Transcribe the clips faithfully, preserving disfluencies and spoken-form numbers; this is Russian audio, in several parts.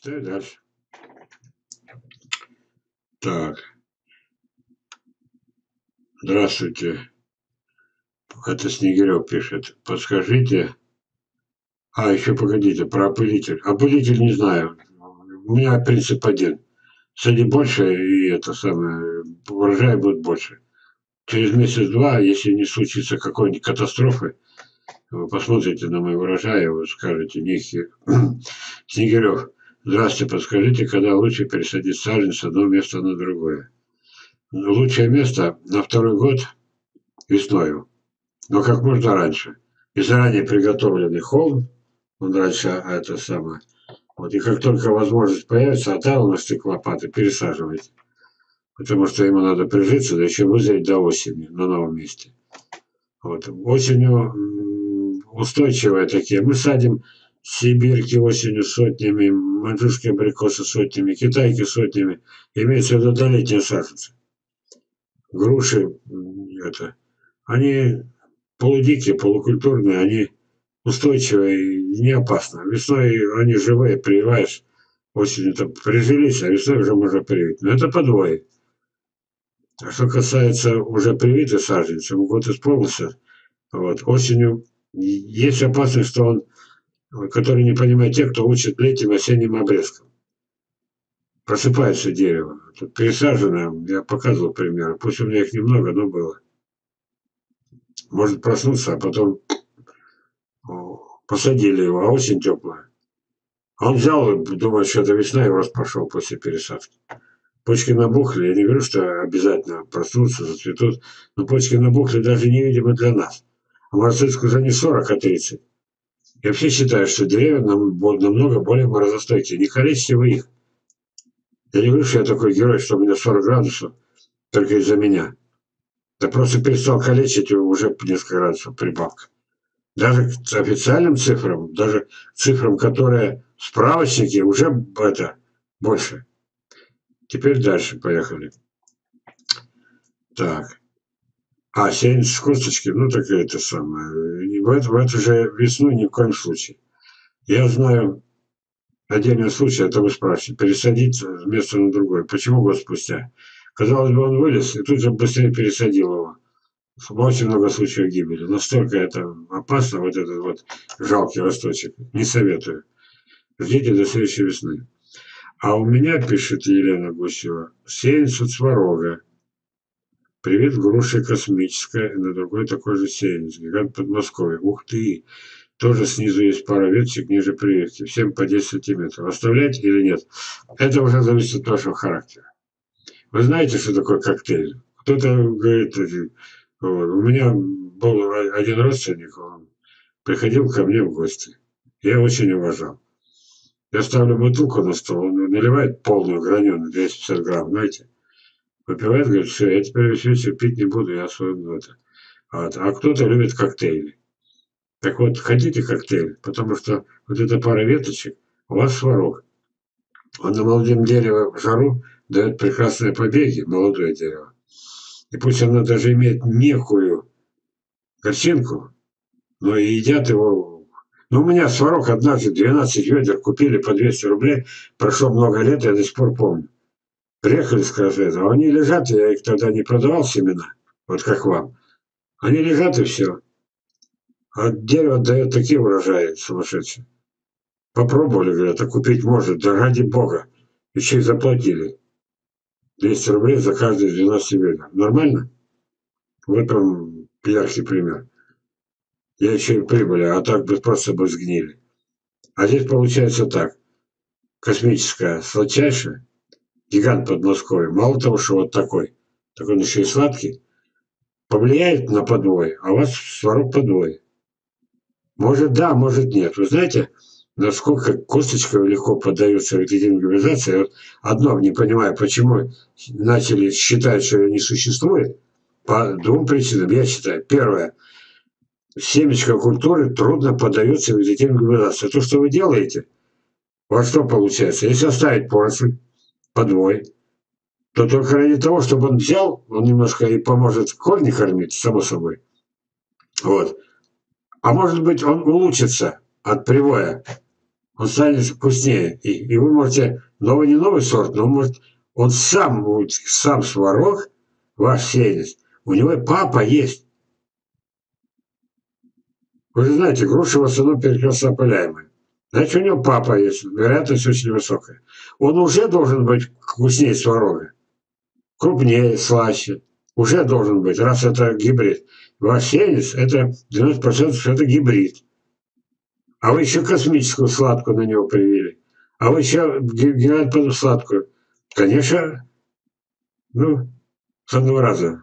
Читай дальше. Так. Здравствуйте. Это Снегирев пишет. Подскажите. А, еще погодите, про опылитель. Опылитель не знаю. У меня принцип один. Сади больше, и это самое, урожай будет больше. Через месяц-два, если не случится какой-нибудь катастрофы, вы посмотрите на мой урожай, и вы скажете, нихер. Снегирев. Здравствуйте, подскажите, когда лучше пересадить саженец с одного места на другое? Лучшее место на второй год весною, но как можно раньше. И заранее приготовленный холм, он раньше, а это самое. Вот, и как только возможность появится, отдал на штык лопаты, пересаживайте. Потому что ему надо прижиться, да еще вызреть до осени на новом месте. Вот. Осенью устойчивые такие. Мы садим сибирки осенью сотнями, маньчжурские абрикосы сотнями, китайки сотнями. Имеется в виду долетние саженцы. Груши, это, они полудикие, полукультурные, они устойчивые и не опасны. Весной они живые, прививаешь, осенью-то прижились, а весной уже можно привить. Но это подвое. А что касается уже привитых саженцев, ему год исполнился, вот, осенью есть опасность, что он, который не понимает те, кто учит летним осенним обрезком. Просыпается дерево. Тут пересаженное, я показывал примеры, пусть у меня их немного, но было. Может проснуться, а потом посадили его, а осень теплая. А он взял, думает, что это весна, и рост пошел после пересадки. Почки набухли, я не говорю, что обязательно проснутся, зацветут, но почки набухли даже невидимо для нас. А марсельск уже не сорок, а тридцать. Я вообще считаю, что деревья намного более морозостойкие. Не калечьте вы их. Я не говорю, что я такой герой, что у меня сорок градусов только из-за меня. Да просто перестал калечить, и уже несколько градусов прибавка. Даже к официальным цифрам, даже цифрам, которые в справочнике, уже это больше. Теперь дальше поехали. Так. А, сеянец с косточки, ну так это самое. В эту, в эту же весну ни в коем случае. Я знаю отдельный случай, это вы спрашиваете, пересадить с места на другое. Почему год спустя? Казалось бы, он вылез, и тут же быстрее пересадил его. Очень много случаев гибели. Настолько это опасно, вот этот вот жалкий росточек. Не советую. Ждите до следующей весны. А у меня, пишет Елена Гусева, сеянец от сварога. Привет, груша космическая. И на другой такой же сеянец. Гигант Подмосковья. Ух ты! Тоже снизу есть пара веточек ниже прививки. Всем по десять сантиметров. Оставлять или нет? Это уже зависит от вашего характера. Вы знаете, что такое коктейль? Кто-то говорит, вот, у меня был один родственник, он приходил ко мне в гости. Я очень уважал. Я ставлю бутылку на стол, он наливает полную граненую, двести пятьдесят грамм, знаете. Выпивает, говорит, все, я теперь весь вечер пить не буду, я особенно это. Вот. А кто-то любит коктейли. Так вот, хотите коктейль, потому что вот эта пара веточек, у вас сварог. Он на молодом дереве в жару дает прекрасные побеги, молодое дерево. И пусть оно даже имеет некую горчинку, но и едят его. Ну, у меня сварог однажды двенадцать ведер купили по двести рублей. Прошло много лет, я до сих пор помню. Приехали с Красвета, а они лежат, я их тогда не продавал семена, вот как вам. Они лежат и все. А дерево дает такие урожаи сумасшедшие. Попробовали, говорят, а купить может, да ради бога. Еще и заплатили. двести рублей за каждый из двенадцати ведер. Нормально? В этом яркий пример. Я еще и прибыли, а так бы просто бы сгнили. А здесь получается так. Космическая, сладчайшая, гигант Подмосковья. Мало того, что вот такой, так он еще и сладкий. Повлияет на подвой, а у вас сварог подвой. Может да, может нет. Вы знаете, насколько косточка легко поддается вегетативной. Вот одно не понимаю, почему начали считать, что ее не существует. По двум причинам, я считаю. Первое. Семечко культуры трудно поддается вегетативной гибридации. То, что вы делаете, во что получается? Если оставить поросль, подвой, то только ради того, чтобы он взял, он немножко и поможет корни кормить, само собой. Вот. А может быть, он улучшится от привоя. он станет вкуснее. И, и вы можете, новый не новый сорт, но может, он сам, вот, сам сварог, ваш сеянец, у него и папа есть. Вы же знаете, груши в основном перекрестопыляемые. Значит, у него папа есть, вероятность очень высокая. Он уже должен быть вкуснее сварога, крупнее, слаще. Уже должен быть, раз это гибрид. Ваш сеянец, это девяносто процентов, что это гибрид. А вы еще космическую сладкую на него привели. А вы еще генеральную сладкую. Конечно, ну, с одного раза.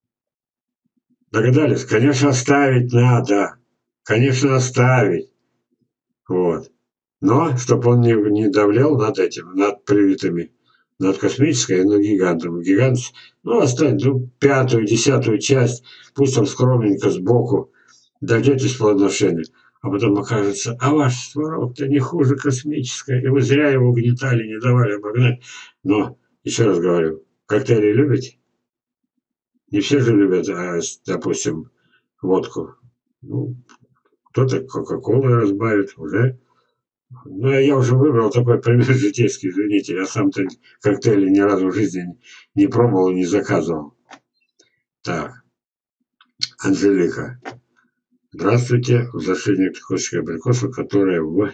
Догадались? Конечно, оставить надо. Конечно, оставить. Вот. Но, чтобы он не, не давлял над этим, над привитыми, над космической и над гигантом. Гигант, ну, оставить ну, пятую, десятую часть, пусть там скромненько сбоку, дойдетесь плодоношения. А потом окажется, а ваш сварог-то не хуже космической, и вы зря его угнетали, не давали обогнать. Но, еще раз говорю, коктейли любите? Не все же любят, а, допустим, водку. Ну, кто-то кока-колой разбавит уже. Ну, я уже выбрал такой пример житейский, извините. Я сам-то коктейли ни разу в жизни не пробовал и не заказывал. Так, Анжелика. Здравствуйте. Возвращение к косточке абрикоса, которая в...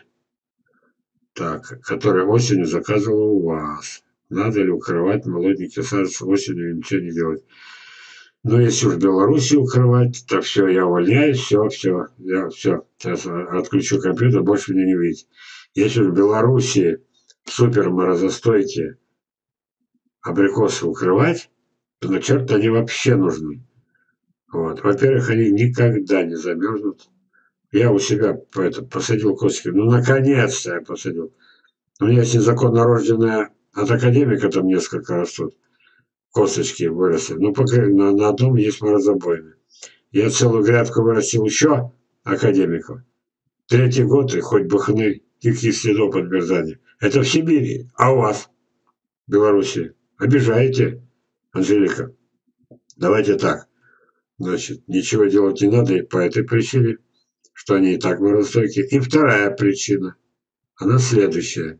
Так, которая осенью заказывала у вас. Надо ли укрывать молоденький саженцы осенью и ничего не делать? Ну, если уж в Беларуси укрывать, то все, я увольняюсь, все, все, я все, сейчас отключу компьютер, больше меня не видите. Если в Беларуси супер морозостойкие абрикосы укрывать, то на черт они вообще нужны. Вот. Во-первых, они никогда не замерзнут. Я у себя это, посадил косточки. Ну, наконец-то я посадил. У меня есть незаконно рожденная от академика, там несколько растут. Косточки выросли. Ну, пока на, на одном есть морозобойные. Я целую грядку вырастил еще академиков. Третий год, и хоть бы хны, никаких следов подмерзания. Это в Сибири. А у вас, в Беларуси, обижаете, Анжелика? Давайте так. Значит, ничего делать не надо и по этой причине, что они и так морозостойкие. И вторая причина, она следующая.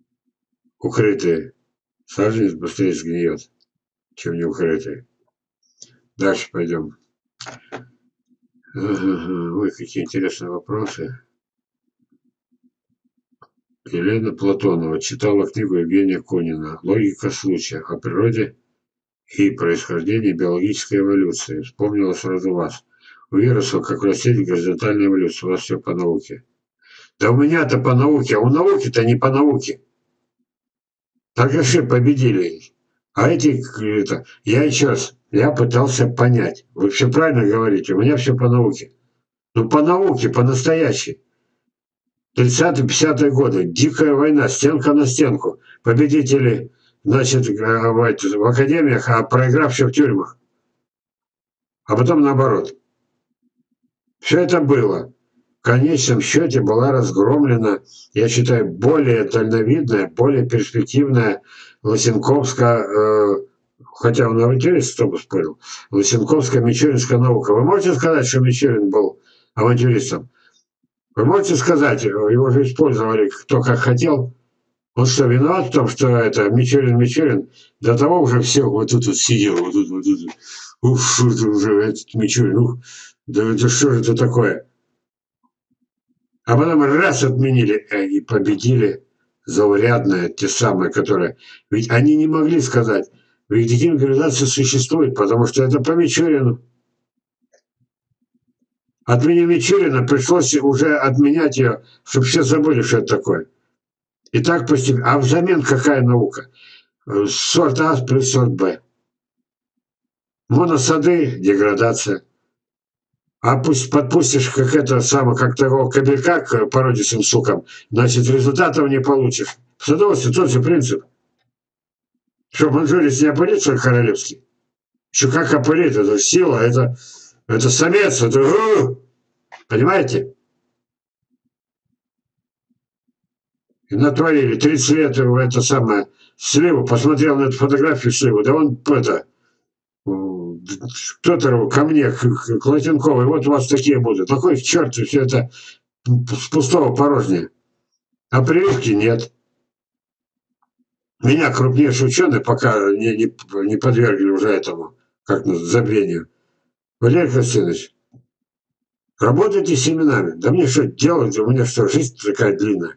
Укрытые саженец быстрее сгниет, чем не укрытые. Дальше пойдем. Ой, какие интересные вопросы. Елена Платонова читала книгу Евгения Конина «Логика случая о природе и происхождении биологической эволюции». Вспомнила сразу вас. У вирусов, как у растений, горизонтальная эволюция. У вас все по науке. Да у меня-то по науке, а у науки-то не по науке. Торгаши победили. А эти, это, я еще раз, я пытался понять. Вы все правильно говорите, у меня все по науке. Ну, по науке, по-настоящей. тридцатые-пятидесятые годы. Дикая война, стенка на стенку. Победители, значит, в академиях, а проигравшие в тюрьмах. А потом наоборот. Все это было. В конечном счете была разгромлена, я считаю, более дальновидная, более перспективная Лысенковская, э, хотя он авантюрист, кто бы спорил, Лысенковская мичуринская наука. Вы можете сказать, что Мичурин был авантюристом? Вы можете сказать, его же использовали кто как хотел? Он что, виноват в том, что это Мичурин, Мичурин? До того уже все вот тут вот сидел, вот тут, вот тут. Уф, это уже этот Мичурин, ух, да это что же это такое? А потом раз отменили и победили заурядные, те самые, которые... Ведь они не могли сказать, ведь декриминализация существует, потому что это по Мичурину. Отменив Мичурина, пришлось уже отменять ее, чтобы все забыли, что это такое. И так постепенно. А взамен какая наука? Сорт А плюс сорт Б. Моносады – деградация. А пусть подпустишь как это самое, как того кобелька к породистым сукам, значит, результатов не получишь. В садоводстве тот же принцип. Что, манжурец не опылит, что ли, королевский? Еще как опылит, это сила, это, это самец, это... Понимаете? И натворили тридцать лет в это самое сливу, посмотрел на эту фотографию сливу, да он это... Кто-то ко мне, к, к Латенковой, вот у вас такие будут. Такой черт, все это с пустого порожнее. А прививки нет. Меня крупнейшие ученые пока не, не, не подвергли уже этому, как забвению. Валерий Константинович, работайте с семенами. Да мне что делать? У меня что, жизнь такая длинная.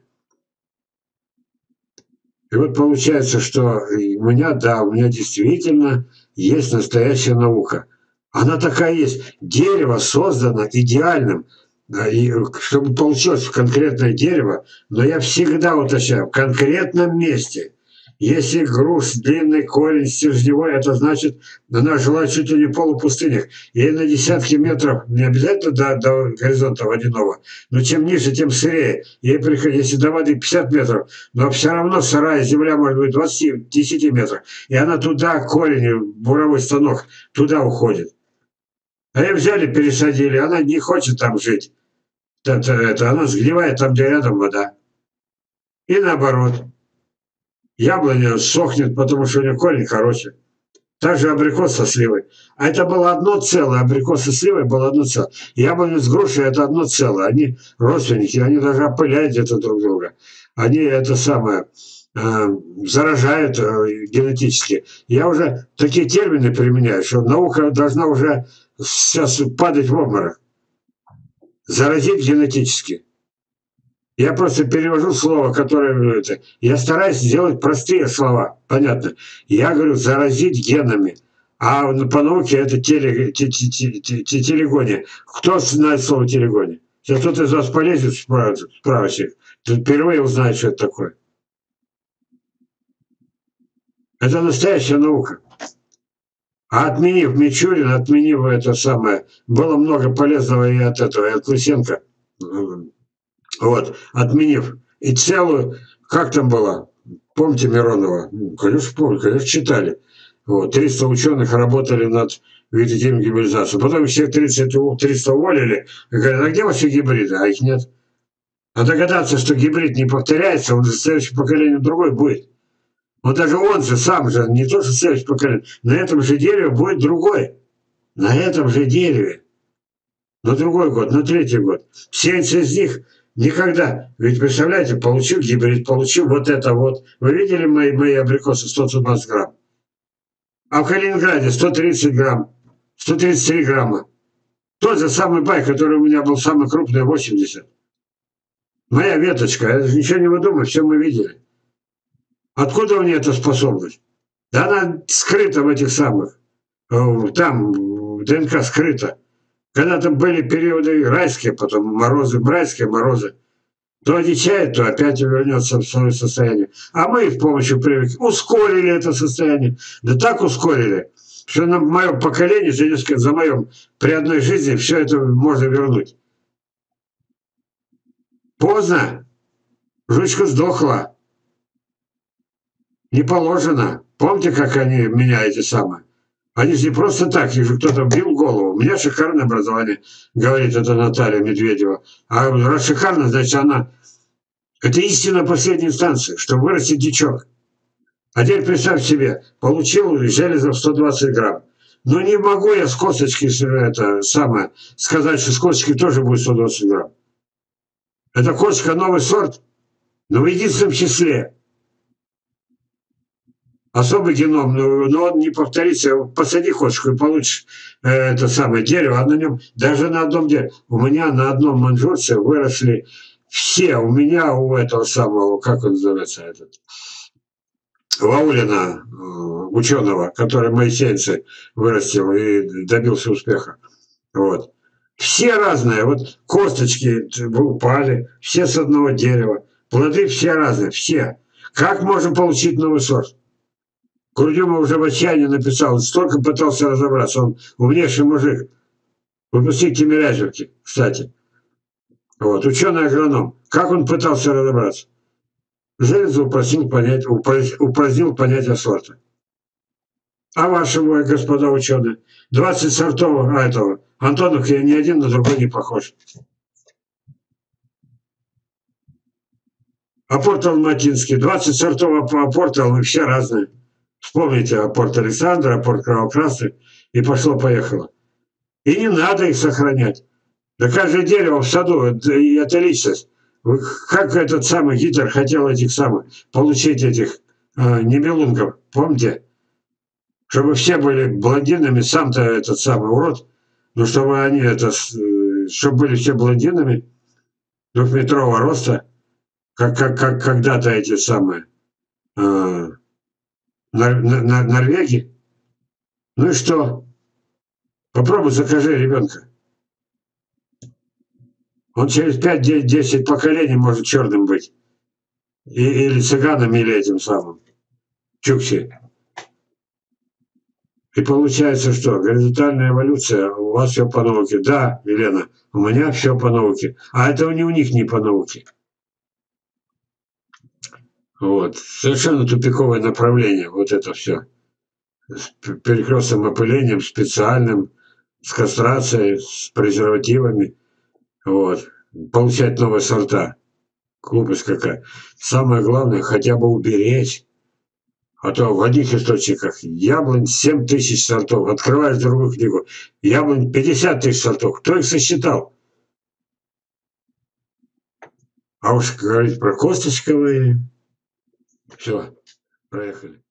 И вот получается, что у меня, да, у меня действительно есть настоящая наука. Она такая есть. Дерево создано идеальным, и чтобы получилось конкретное дерево, но я всегда уточняю, в конкретном месте. Если груш, длинный корень, стержневой, это значит, она жила чуть ли не в полупустынях. Ей на десятки метров, не обязательно до, до горизонта водяного, но чем ниже, тем сырее. Ей приходит, если до воды пятьдесят метров, но все равно сырая земля может быть двадцать метров. И она туда, корень, буровой станок, туда уходит. А ее взяли, пересадили, она не хочет там жить. Это, это, она сгнивает там, где рядом вода. И наоборот. Яблоня сохнет, потому что у нее корень хороший. Также абрикос со сливой. А это было одно целое. Абрикос со сливой было одно целое. Яблоня с грушей это одно целое. Они родственники, они даже опыляют где-то друг друга. Они это самое э, заражают э, генетически. Я уже такие термины применяю, что наука должна уже сейчас падать в обморок. Заразить генетически. Я просто перевожу слово, которое... Это, я стараюсь сделать простые слова, понятно. Я говорю заразить генами. А по науке это теле, те, те, те, те, телегония. Кто знает слово телегония? Сейчас кто-то из вас полезет в справочник, тут впервые узнает, что это такое. Это настоящая наука. А отменив Мичурин, отменив это самое, было много полезного и от этого, и от Лысенко. Вот, отменив. И целую, как там было, помните Миронова? Ну, конечно, помню, конечно, читали. Вот, триста ученых работали над вегетативной гибридизацией. Потом всех тридцать, триста уволили. И говорят, а где ваши гибриды? А их нет. А догадаться, что гибрид не повторяется, он же следующее поколение другой будет. Вот даже он же сам же, не то, что следующее поколение, на этом же дереве будет другой. На этом же дереве. На другой год, на третий год. семьдесят из них никогда. Ведь, представляете, получил гибрид, получил вот это вот. Вы видели мои, мои абрикосы сто двадцать грамм? А в Калининграде сто тридцать грамм, сто тридцать три грамма. Тот же самый бай, который у меня был самый крупный, восемьдесят. Моя веточка, я же ничего не выдумаю, все мы видели. Откуда у нее эта способность? Да она скрыта в этих самых. Там ДНК скрыта. Когда-то были периоды райские, потом морозы, райские морозы. То одичает, то опять вернется в свое состояние. А мы с помощью прививки ускорили это состояние. Да так ускорили, что на моем поколении, за несколько, за моем при одной жизни все это можно вернуть. Поздно. Жучка сдохла. Не положено. Помните, как они меня эти самые? Они же не просто так, их же кто-то бил голову. У меня шикарное образование, говорит это Наталья Медведева. А раз шикарно, значит она... Это истина последней инстанции, чтобы вырастить дичок. А теперь представь себе, получил железо в сто двадцать грамм. Но не могу я с косточки это самое, сказать, что с косточки тоже будет сто двадцать грамм. Это косточка новый сорт, но в единственном числе. Особый геном, но он не повторится. Посади косточку и получишь э, это самое дерево, а на нем, даже на одном дереве. У меня на одном манжурце выросли все, у меня, у этого самого, как он называется, этот, Ваулина, ученого, который моисейцы вырастил и добился успеха. Вот. Все разные, вот косточки упали, все с одного дерева, плоды все разные, все. Как можно получить новый сорт? Курдюмов уже в отчаянии написал, столько пытался разобраться, он умнейший мужик, выпускник Тимирязевки, кстати. Вот, ученый-агроном. Как он пытался разобраться? Железо упростил понятие, упразднил понятие сорта. А ваши, мои господа ученые, двадцать сортов а этого, Антонов, я ни один на другой не похож. Апорт алматинский, двадцать сортов апорта, мы все разные. Вспомните апорт Александра, апорт Кровокрасный, и пошло-поехало. И не надо их сохранять. Да каждое дерево в саду, это личность. Вы, как этот самый Гитлер хотел этих самых, получить этих э, нибелунгов, помните? Чтобы все были блондинами, сам-то этот самый урод, но чтобы они это, э, чтобы были все блондинами, двухметрового роста, как, как, как когда-то эти самые э, нор, нор, норвеги. Ну и что? Попробуй закажи ребенка. Он через пять-десять поколений может черным быть. И, или цыганом, или этим самым. Чукчи. И получается что? Горизонтальная эволюция, у вас все по науке. Да, Елена, у меня все по науке. А это не у них не по науке. Вот. Совершенно тупиковое направление, вот это все. С перекрестным опылением специальным, с кастрацией, с презервативами. Вот. Получать новые сорта. Глупость какая. Самое главное, хотя бы уберечь. А то в одних источниках яблонь семь тысяч сортов. Открываешь другую книгу. Яблонь пятьдесят тысяч сортов. Кто их сосчитал? А уж говорить про косточковые. Все, проехали.